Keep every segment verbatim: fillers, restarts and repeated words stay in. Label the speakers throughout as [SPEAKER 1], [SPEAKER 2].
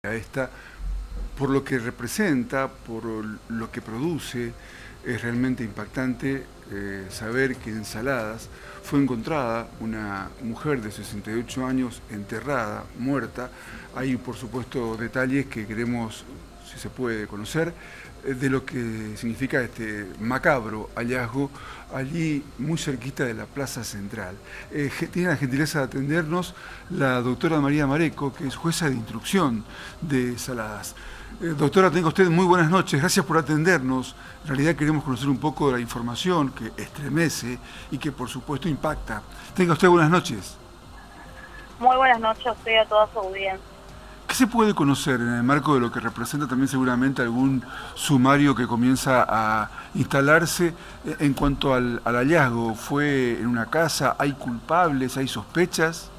[SPEAKER 1] esta, por lo que representa, por lo que produce. Es realmente impactante eh, saber que en Saladas fue encontrada una mujer de sesenta y ocho años enterrada, muerta. Hay, por supuesto, detalles que queremos, si se puede, conocer eh, de lo que significa este macabro hallazgo allí muy cerquita de la Plaza Central. Eh, tiene la gentileza de atendernos la doctora María Mareco, que es jueza de instrucción de Saladas. Eh, doctora, tenga usted muy buenas noches, gracias por atendernos. En realidad queremos conocer un poco de la información que estremece y que por supuesto impacta. Tenga usted buenas noches.
[SPEAKER 2] Muy buenas noches a usted y a toda su audiencia.
[SPEAKER 1] ¿Qué se puede conocer en el marco de lo que representa también seguramente algún sumario que comienza a instalarse en cuanto al, al hallazgo? ¿Fue en una casa? ¿Hay culpables? ¿Hay sospechas?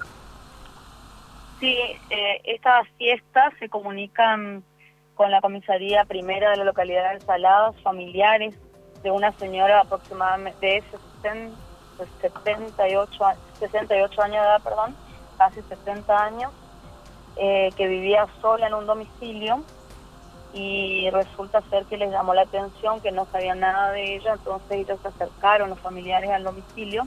[SPEAKER 2] Sí, eh, estas fiestas se comunican con la comisaría primera de la localidad de Saladas, familiares de una señora aproximadamente de setenta y ocho, sesenta y ocho años de edad, perdón, casi setenta años, eh, que vivía sola en un domicilio, y resulta ser que les llamó la atención que no sabían nada de ella. Entonces ellos se acercaron, los familiares, al domicilio,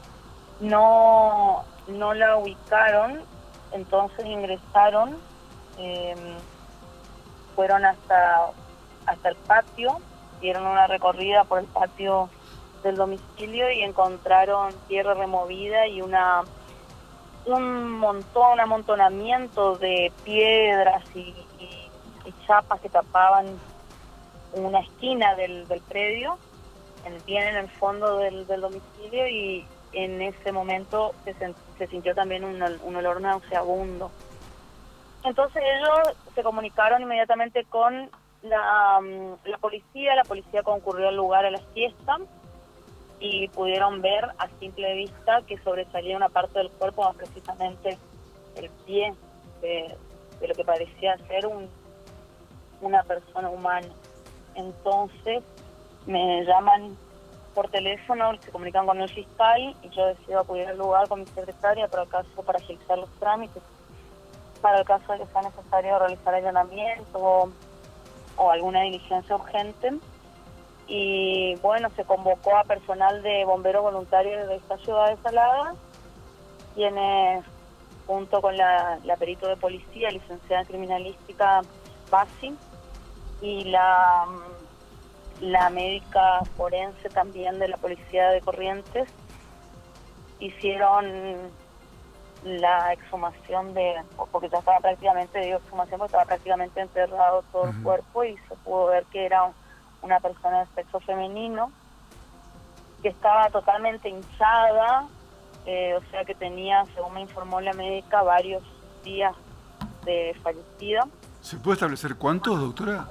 [SPEAKER 2] no, no la ubicaron, entonces ingresaron, eh, fueron hasta, hasta el patio, dieron una recorrida por el patio del domicilio y encontraron tierra removida y una un montón, un amontonamiento de piedras y, y, y chapas que tapaban una esquina del, del predio, en, bien en el fondo del, del domicilio, y en ese momento se, se sintió también un, un olor nauseabundo. Entonces ellos se comunicaron inmediatamente con la, la policía, la policía concurrió al lugar a la fiesta y pudieron ver a simple vista que sobresalía una parte del cuerpo, más precisamente el pie de, de lo que parecía ser un, una persona humana. Entonces me llaman por teléfono, se comunican con el fiscal y yo decido acudir al lugar con mi secretaria para el caso, para agilizar los trámites, para el caso de que sea necesario realizar allanamiento o, o alguna diligencia urgente. Y bueno, se convocó a personal de bomberos voluntarios de esta ciudad de Saladas, quienes junto con la, la perito de policía, licenciada en criminalística Basi, y la, la médica forense también de la policía de Corrientes, hicieron la exhumación de, porque ya estaba prácticamente, digo exhumación porque estaba prácticamente enterrado todo el cuerpo, y se pudo ver que era un, una persona de sexo femenino, que estaba totalmente hinchada, eh, o sea que tenía, según me informó la médica, varios días de fallecida.
[SPEAKER 1] ¿Se puede establecer cuántos, doctora?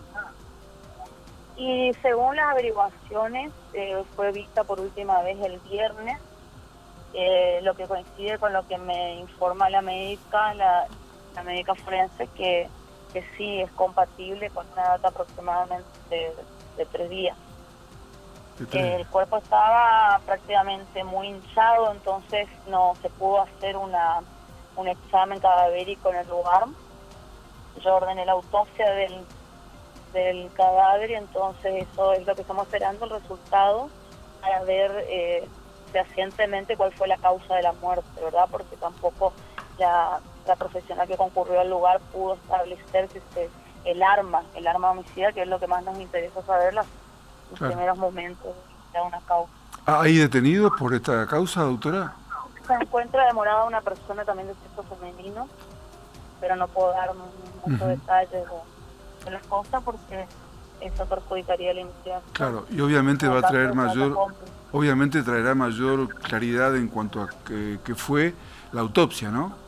[SPEAKER 2] Y según las averiguaciones, eh, fue vista por última vez el viernes, eh, lo que coincide con lo que me informa la médica, la, la médica forense, que que sí es compatible con una data aproximadamente de, de tres días. ¿De tres? El cuerpo estaba prácticamente muy hinchado, entonces no se pudo hacer una un examen cadavérico en el lugar. Yo ordené la autopsia del, del cadáver, y entonces eso es lo que estamos esperando, el resultado, para ver eh, fehacientemente cuál fue la causa de la muerte, ¿verdad? Porque tampoco la... la profesional que concurrió al lugar pudo establecer que este, el arma, el arma homicida, que es lo que más nos interesa saber, los, los claro. primeros momentos de una causa.
[SPEAKER 1] ¿Hay detenidos por esta causa, doctora?
[SPEAKER 2] Se encuentra demorada una persona también de sexo femenino, pero no puedo dar muchos uh-huh. detalles de, de las cosas porque eso perjudicaría la investigación.
[SPEAKER 1] Claro, y obviamente va a traer mayor, obviamente traerá mayor claridad en cuanto a que, que fue la autopsia, ¿no?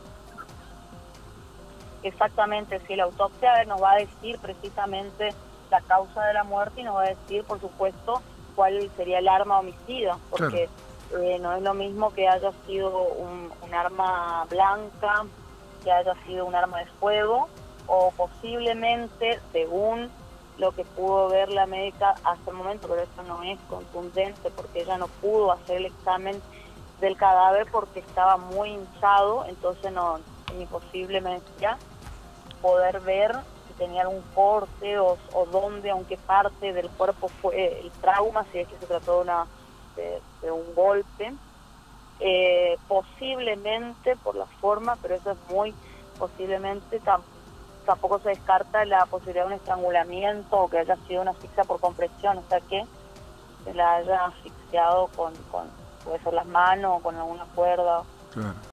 [SPEAKER 2] Exactamente, sí, la autopsia nos va a decir precisamente la causa de la muerte y nos va a decir, por supuesto, cuál sería el arma homicida, porque claro. eh, no es lo mismo que haya sido un, un arma blanca, que haya sido un arma de fuego, o posiblemente, según lo que pudo ver la médica hasta el momento, pero eso no es contundente porque ella no pudo hacer el examen del cadáver porque estaba muy hinchado, entonces no, es imposible, me decía. poder ver si tenía algún corte o, o dónde, aunque parte del cuerpo fue el trauma, si es que se trató de, una, de, de un golpe. Eh, posiblemente por la forma, pero eso es muy posiblemente, tam, tampoco se descarta la posibilidad de un estrangulamiento o que haya sido una asfixia por compresión, o sea que se la haya asfixiado con, con puede ser las manos o con alguna cuerda.
[SPEAKER 1] Claro.